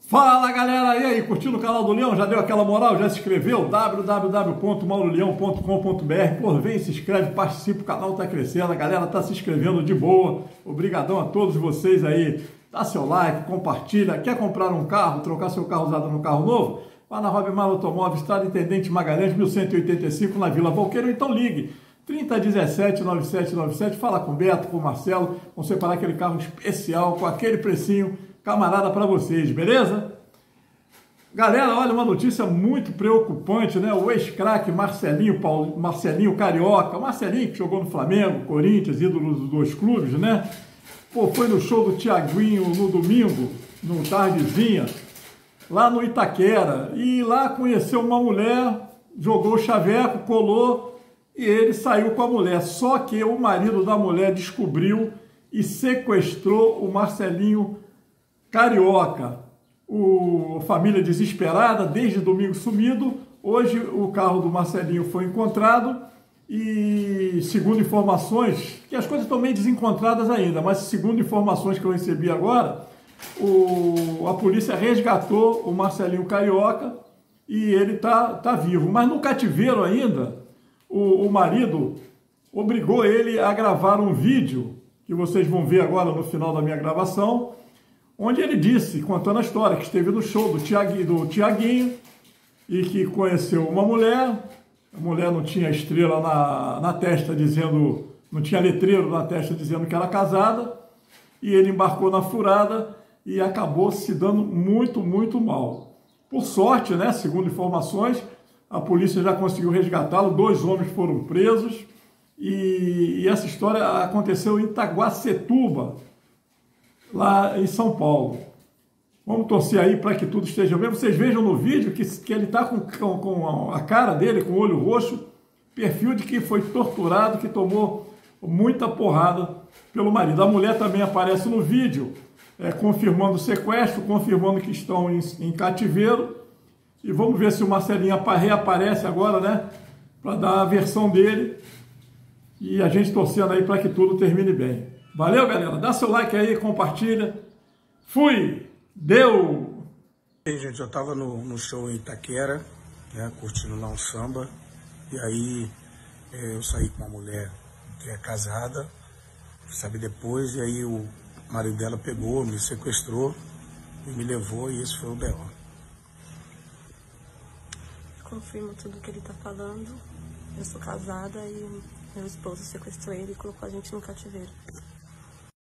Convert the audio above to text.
Fala galera, e aí, curtindo o canal do Leão? Já deu aquela moral? Já se inscreveu? www.mauroleão.com.br. Pô, vem, se inscreve, participa, o canal tá crescendo, a galera tá se inscrevendo de boa. Obrigadão a todos vocês aí. Dá seu like, compartilha. Quer comprar um carro, trocar seu carro usado no carro novo? Vá na Robimar Automóveis, Estrada Intendente Magalhães, 1185, na Vila Valqueiro, então ligue. 3017-9797, fala com o Beto, com o Marcelo, vão separar aquele carro especial, com aquele precinho, camarada para vocês, beleza? Galera, olha uma notícia muito preocupante, né? O ex-craque Marcelinho Carioca, Marcelinho que jogou no Flamengo, Corinthians, ídolo dos dois clubes, né? Pô, foi no show do Thiaguinho no domingo, no tardezinha, lá no Itaquera, e lá conheceu uma mulher, jogou o chaveco, colou, e ele saiu com a mulher. Só que o marido da mulher descobriu e sequestrou o Marcelinho Carioca. A família desesperada, desde domingo sumido. Hoje o carro do Marcelinho foi encontrado e, segundo informações, que as coisas estão meio desencontradas ainda, mas segundo informações que eu recebi agora, a polícia resgatou o Marcelinho Carioca e ele tá vivo. Mas no cativeiro ainda, o marido obrigou ele a gravar um vídeo, que vocês vão ver agora no final da minha gravação, onde ele disse, contando a história, que esteve no show do Thiaguinho e que conheceu uma mulher, a mulher não tinha estrela na testa dizendo, não tinha letreiro na testa dizendo que era casada, e ele embarcou na furada e acabou se dando muito, muito mal. Por sorte, né, segundo informações, a polícia já conseguiu resgatá-lo, 2 homens foram presos e essa história aconteceu em Itaguacetuba, lá em São Paulo. Vamos torcer aí para que tudo esteja bem. Vocês vejam no vídeo que ele está com a cara dele, com o olho roxo, perfil de que foi torturado, que tomou muita porrada pelo marido. A mulher também aparece no vídeo, confirmando o sequestro, confirmando que estão em cativeiro. E vamos ver se o Marcelinho reaparece agora, né? Para dar a versão dele. E a gente torcendo aí para que tudo termine bem. Valeu, galera. Dá seu like aí, compartilha. Fui! Deu! E aí, gente, eu tava no show em Itaquera, né? Curtindo lá um samba. E aí eu saí com uma mulher que é casada, sabe, depois. E aí o marido dela pegou, me sequestrou e me levou. E esse foi o B.O. Confirmo tudo que ele tá falando. Eu sou casada e meu esposo sequestrou ele e colocou a gente no cativeiro.